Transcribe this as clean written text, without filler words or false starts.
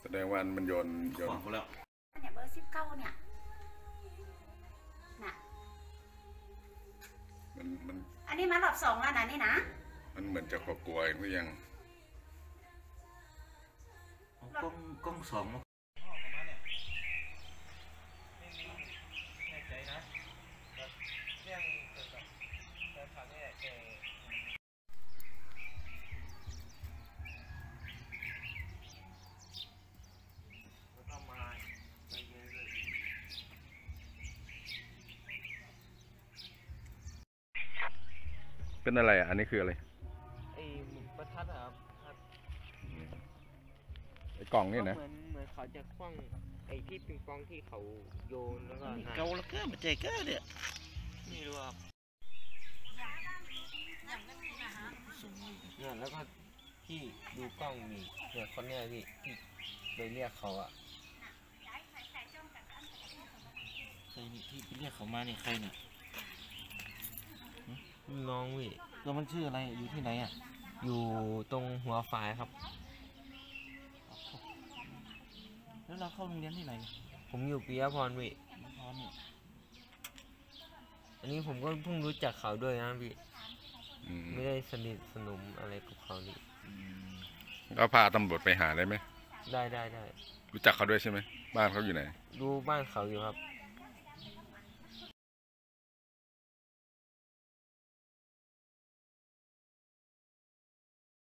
ดงว่ามันโยนขวางกูแล้วเนี่ยเบอร์19เนี่ยน่ะมันอันนี้มารอบ2แล้วนะนี่นะมันเหมือนจะกลัวหรือยังกล้องสองเป็นอะไรอ่ะอันนี้คืออะไรไอ้ประทัดอะครับไอ้กล่องนี่นะเหมือนเขาจะคว้างไอ้ที่ปิงปองที่เขาโยนแล้วก็เกาแล้วก็มาเจอก็เนี่ยไม่รู้ครับเนี่ยแล้วก็ที่ดูกล้องมีเนี่ยคนเนี้ยพี่ที่ไปเรียกเขาอะใครนี่ที่ไปเรียกเขามาเนี่ยใครเนี่ยน้องพี่แล้วมันชื่ออะไรอยู่ที่ไหนอ่ะอยู่ตรงหัวฝายครับแล้วเราเข้าโรงเรียนที่ไหนผมอยู่ปิยพรพี่พรเนี่ยอันนี้ผมก็เพิ่งรู้จักเขาด้วยนะพี่ไม่ได้สนิทสนมอะไรกับเขานี่ก็พาตำรวจไปหาได้ไหมได้รู้จักเขาด้วยใช่ไหมบ้านเขาอยู่ไหนดูบ้านเขาอยู่ครับ